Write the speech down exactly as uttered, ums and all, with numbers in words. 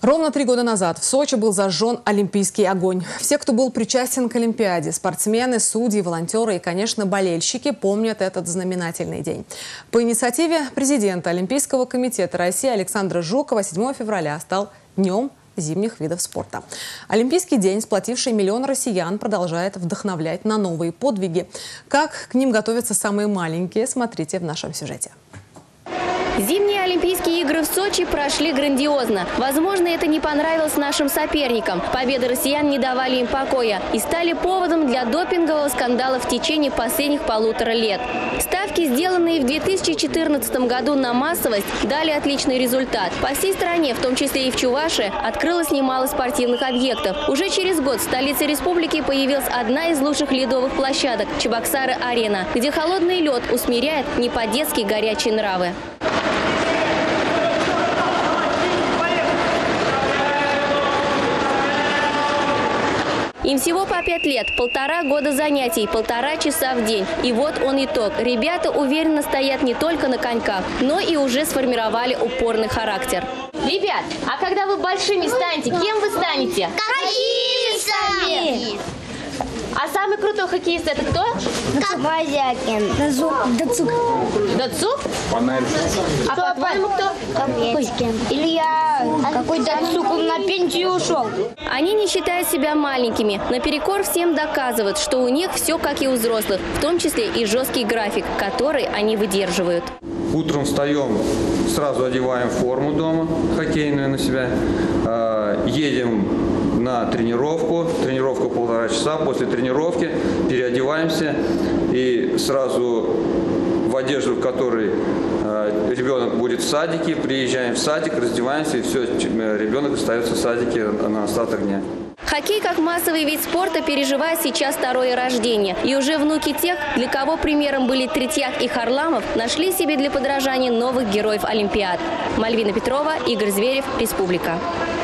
Ровно три года назад в Сочи был зажжен олимпийский огонь. Все, кто был причастен к Олимпиаде, спортсмены, судьи, волонтеры и, конечно, болельщики, помнят этот знаменательный день. По инициативе президента Олимпийского комитета России Александра Жукова седьмого февраля стал днем зимних видов спорта. Олимпийский день, сплотивший миллион россиян, продолжает вдохновлять на новые подвиги. Как к ним готовятся самые маленькие, смотрите в нашем сюжете. Зимние Олимпийские игры в Сочи прошли грандиозно. Возможно, это не понравилось нашим соперникам. Победы россиян не давали им покоя и стали поводом для допингового скандала в течение последних полутора лет. Ставки, сделанные в две тысячи четырнадцатом году на массовость, дали отличный результат. По всей стране, в том числе и в Чувашии, открылось немало спортивных объектов. Уже через год в столице республики появилась одна из лучших ледовых площадок – Чебоксары-Арена, где холодный лед усмиряет не по-детски горячие нравы. Им всего по пять лет, полтора года занятий, полтора часа в день. И вот он итог. Ребята уверенно стоят не только на коньках, но и уже сформировали упорный характер. Ребят, а когда вы большими станете, кем вы станете? Хоккеистами! А самый крутой хоккеист это кто? Мазякин. Дацук. Дацук? А по-твоему кто? Капечкин. Илья. Какой Дацук? Он на пенсию ушел. Они не считают себя маленькими. Наперекор всем доказывают, что у них все как и у взрослых, в том числе и жесткий график, который они выдерживают. Утром встаем, сразу одеваем форму дома, хоккейную на себя, едем на тренировку, тренировка полтора часа, после тренировки переодеваемся и сразу в одежду, в которой э, ребенок будет в садике, приезжаем в садик, раздеваемся и все, ребенок остается в садике на остаток дня. Хоккей как массовый вид спорта переживает сейчас второе рождение. И уже внуки тех, для кого примером были Третьяк и Харламов, нашли себе для подражания новых героев Олимпиад. Мальвина Петрова, Игорь Зверев, Республика.